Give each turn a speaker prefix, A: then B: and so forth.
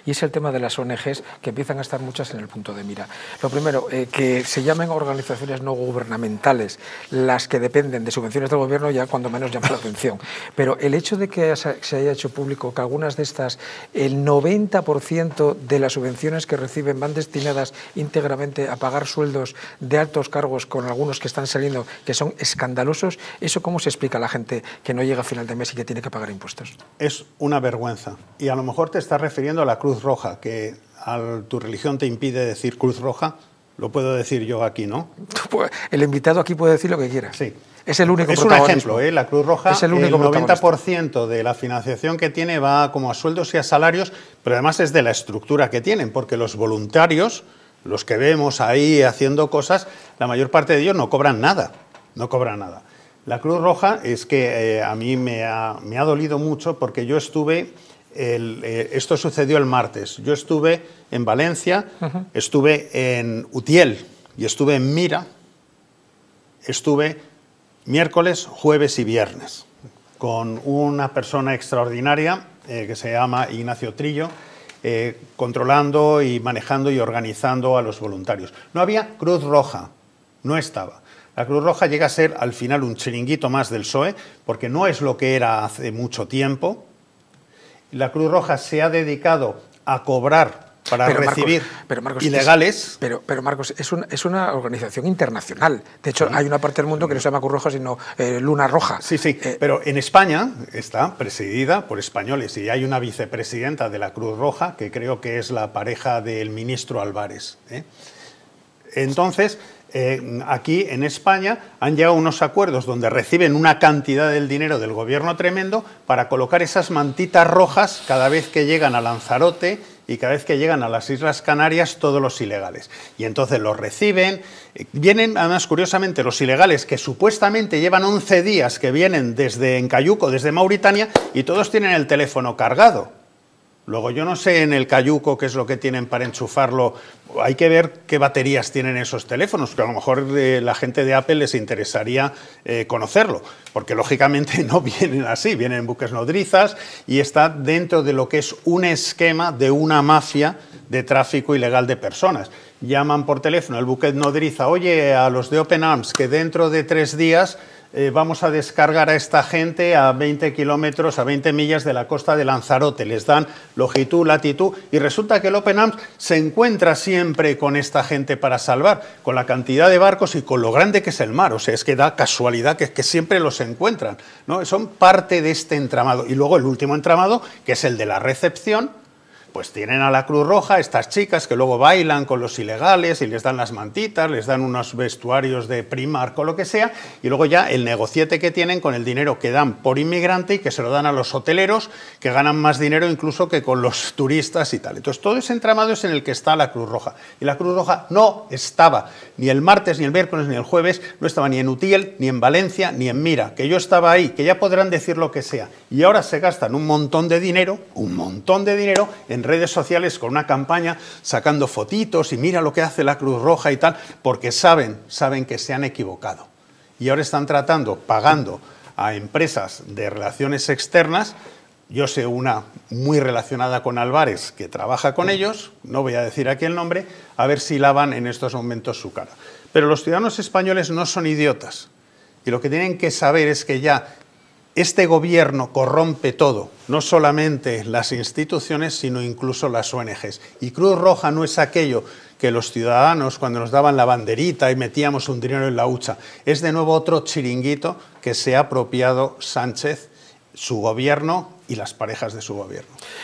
A: y es el tema de las ONGs, que empiezan a estar muchas en el punto de mira. Lo primero, que se llamen organizaciones no gubernamentales, las que dependen de subvenciones del gobierno, ya cuando menos llama la atención. Pero el hecho de que se haya hecho público que algunas de estas, el 90% de las subvenciones que reciben van destinadas íntegramente a pagar sueldos de altos cargos, con algunos que están saliendo que son escandalosos, ¿eso cómo se explica a la gente que no llega a final de mes y que tiene que pagar impuestos?
B: Es una vergüenza. Y a lo mejor te estás refiriendo a la Cruz Roja, que tu religión te impide decir Cruz Roja. Lo puedo decir yo aquí, ¿no?
A: El invitado aquí puede decir lo que quiera.
B: Sí.
A: Es el único
B: protagonismo. Es un ejemplo, la Cruz Roja,
A: es el
B: 90% de la financiación que tiene va como a sueldos y a salarios, pero además es de la estructura que tienen, porque los voluntarios, los que vemos ahí haciendo cosas, la mayor parte de ellos no cobran nada, no cobran nada. La Cruz Roja es que a mí me ha dolido mucho, porque yo estuve, esto sucedió el martes, yo estuve en Valencia, estuve en Utiel y estuve en Mira, estuve miércoles, jueves y viernes con una persona extraordinaria que se llama Ignacio Trillo, controlando y manejando y organizando a los voluntarios. No había Cruz Roja, no estaba. La Cruz Roja llega a ser al final un chiringuito más del PSOE, porque no es lo que era hace mucho tiempo. La Cruz Roja se ha dedicado a cobrar para recibir
A: Marcos,
B: ilegales.
A: Pero Marcos, es una organización internacional. De hecho, hay una parte del mundo que no se llama Cruz Roja, sino Luna Roja.
B: Sí, pero en España está presidida por españoles y hay una vicepresidenta de la Cruz Roja, que creo que es la pareja del ministro Álvarez. Entonces, aquí en España han llegado unos acuerdos donde reciben una cantidad del dinero del gobierno tremendo para colocar esas mantitas rojas cada vez que llegan a Lanzarote y cada vez que llegan a las Islas Canarias todos los ilegales. Y entonces los reciben, vienen además curiosamente los ilegales que supuestamente llevan 11 días que vienen desde Encayuco, desde Mauritania, y todos tienen el teléfono cargado. Luego yo no sé en el cayuco qué es lo que tienen para enchufarlo, hay que ver qué baterías tienen esos teléfonos, que a lo mejor la gente de Apple les interesaría conocerlo, porque lógicamente no vienen así, vienen en buques nodrizas y está dentro de lo que es un esquema de una mafia de tráfico ilegal de personas. Llaman por teléfono al buque nodriza, oye, a los de Open Arms, que dentro de 3 días vamos a descargar a esta gente a 20 kilómetros, a 20 millas de la costa de Lanzarote. Les dan longitud, latitud, y resulta que el Open Arms se encuentra siempre con esta gente para salvar, con la cantidad de barcos y con lo grande que es el mar. O sea, es que da casualidad que siempre los encuentran, ¿no? Son parte de este entramado. Y luego el último entramado, que es el de la recepción. Pues tienen a la Cruz Roja, estas chicas que luego bailan con los ilegales y les dan las mantitas, les dan unos vestuarios de Primark o lo que sea, y luego ya el negociete que tienen con el dinero que dan por inmigrante y que se lo dan a los hoteleros, que ganan más dinero incluso que con los turistas y tal. Entonces todo ese entramado es en el que está la Cruz Roja. Y la Cruz Roja no estaba ni el martes, ni el miércoles, ni el jueves, no estaba ni en Utiel, ni en Valencia, ni en Mira, que yo estaba ahí, que ya podrán decir lo que sea. Y ahora se gastan un montón de dinero en redes sociales con una campaña sacando fotitos y mira lo que hace la Cruz Roja y tal, porque saben que se han equivocado. Y ahora están pagando a empresas de relaciones externas. Yo sé una muy relacionada con Álvarez que trabaja con ellos, no voy a decir aquí el nombre, a ver si lavan en estos momentos su cara. Pero los ciudadanos españoles no son idiotas y lo que tienen que saber es que ya este gobierno corrompe todo, no solamente las instituciones, sino incluso las ONGs. Y Cruz Roja no es aquello que los ciudadanos, cuando nos daban la banderita y metíamos un dinero en la hucha, es de nuevo otro chiringuito que se ha apropiado Sánchez, su gobierno y las parejas de su gobierno.